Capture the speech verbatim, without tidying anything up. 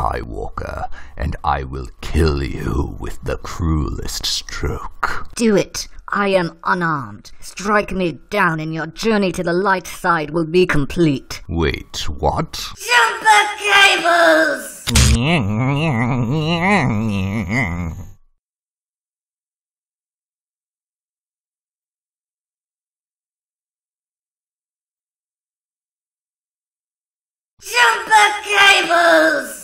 Skywalker, and I will kill you with the cruelest stroke. Do it. I am unarmed. Strike me down and your journey to the light side will be complete. Wait, what? Jumper cables! Jumper cables!